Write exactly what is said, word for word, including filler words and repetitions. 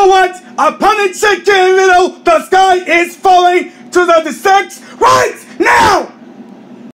what? Upon a chicken little, the sky is falling to the six